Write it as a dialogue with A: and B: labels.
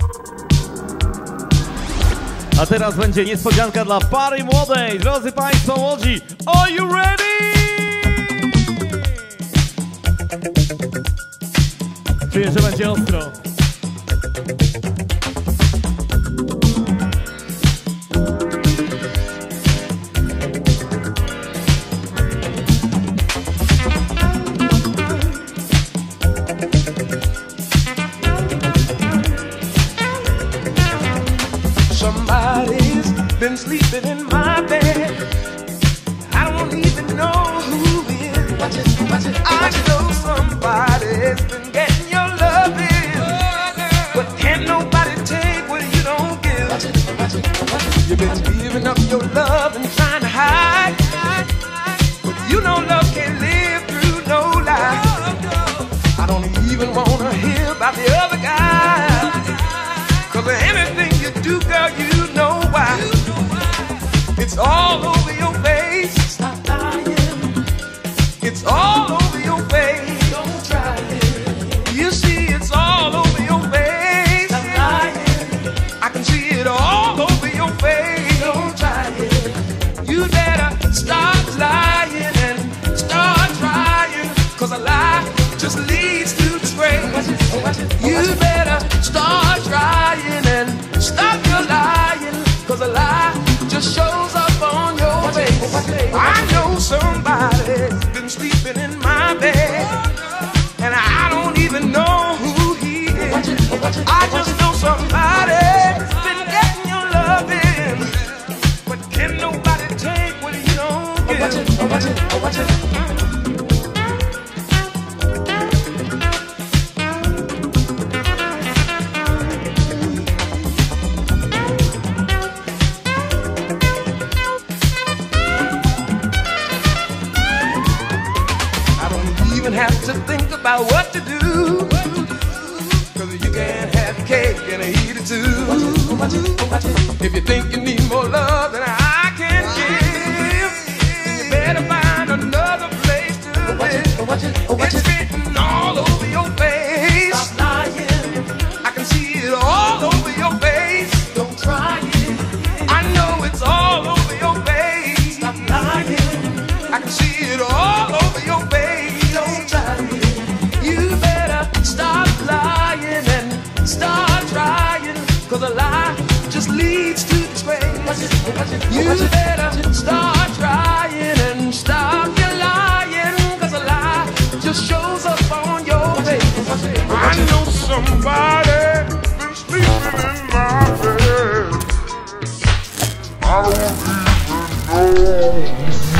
A: A teraz będzie niespodzianka dla pary młodej. Drodzy Państwo młodzi, are you ready? Czuję, że będzie ostro.
B: Somebody's been sleeping in my bed. I don't even know who is. I know somebody's been getting your loving, but can't nobody take what you don't give. You've been giving up your love and trying to hide, but you know love can't live through no lie. I don't even wanna hear about the other guy, 'cause anything you do, girl, you know why. It's all over your face. Stop lying. It's all over your face. Don't try it. You see, it's all over your face. Stop lying. I can see it all over your face. Don't try it. You better stop lying and start trying, 'cause a lie just leads to disgrace. You better start trying and stop your lying, 'cause a lie just shows up on your face. I know somebody's been sleeping in my bed, and I don't even know who he is. I just know somebody's been getting your loving, but can nobody take what you don't give. Have to think about what to do, 'cause you can't have cake and eat it too. If you think you need more love than I can give, you better find another place to live. It's written all over your face. Stop lying. I can see it all over your face. Don't try it. I know it's all over your face. Stop lying. I can see it all over your face. You better stop lying and start trying, 'cause a lie just leads to disgrace. You better start trying and stop your lying, 'cause a lie just shows up on your face. I know somebody's been sleeping in my bed. I don't even know.